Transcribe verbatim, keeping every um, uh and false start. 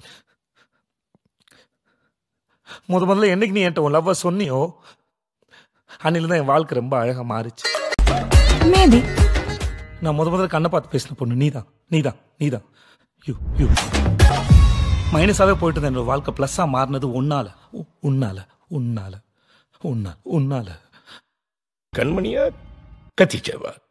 முத முதல்ல என்னைக்கு நீ என்கிட்ட உன் லவ்வ சொன்னியோ அன்னில தான் என் வாழ்க்கை ரொம்ப அழகா மாறிச்சு. மேபி நான் முத முதல்ல கண்ணை பார்த்து பேசின பொண்ணு நீதான் நீதான் நீதான் யூ யூ மைனஸாவே போயிட்டு இருந்த என்னோட வாழ்க்கை பிளஸ்ஸா மாறினது உன்னால உன்னால உன்னால உன்னால உன்னால கண்மணியா கத்திச்சவா